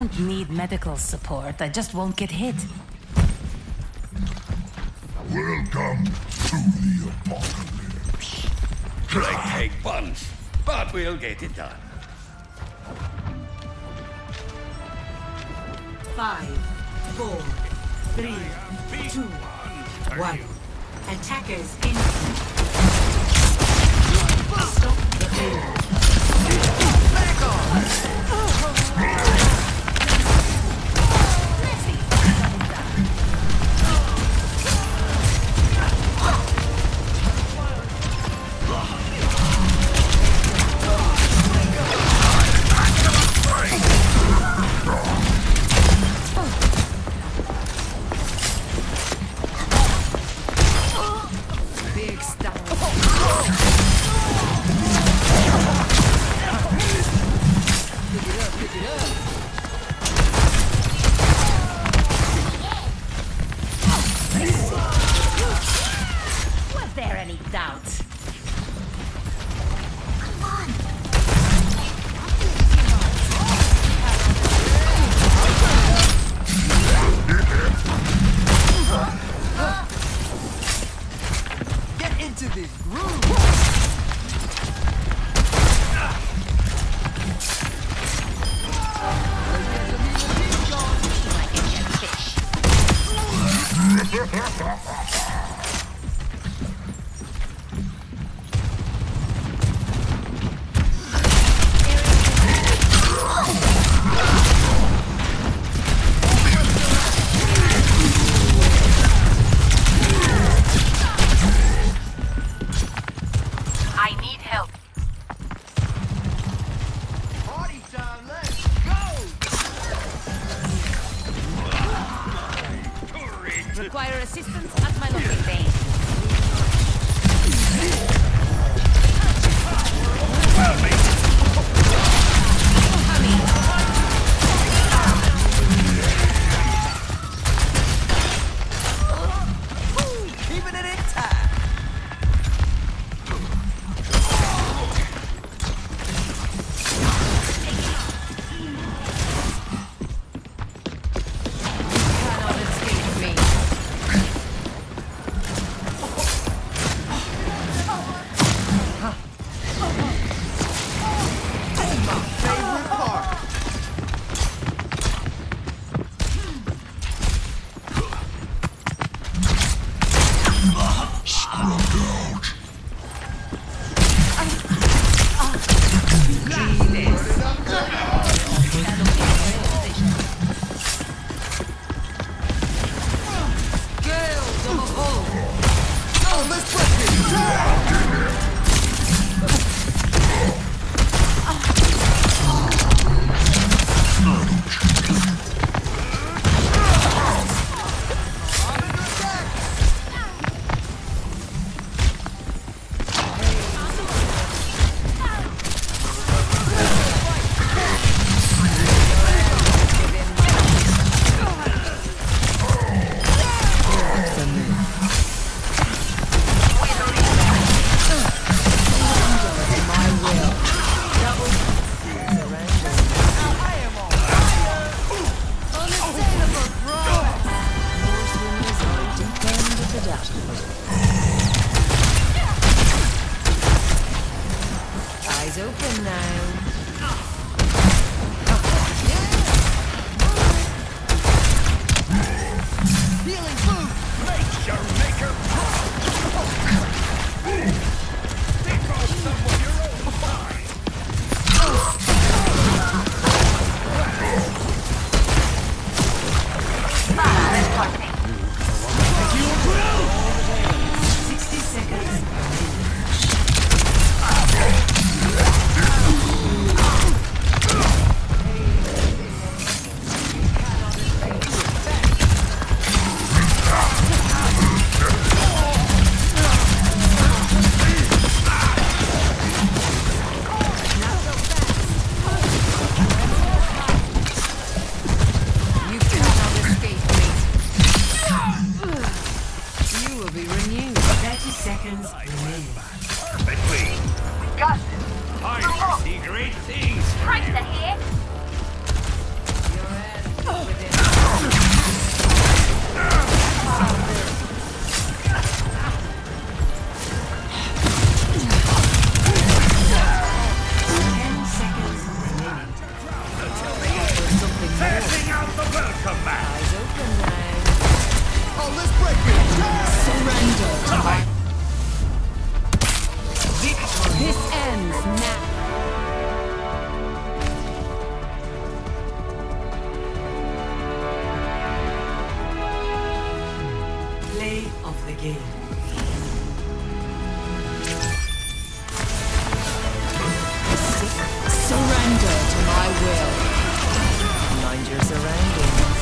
don't need medical support. I just won't get hit. Welcome to the apocalypse. Like take punch, but we'll get it done. 5, 4, 3, 2, 1. Attackers in. Stop the field. Back off! Big stuff. Was there any doubt? Get into this groove! I need help. Party time, let's go! Require assistance at my local base. Keeping it in time. Cannot escape me. Surrender to my will. Mind your surroundings.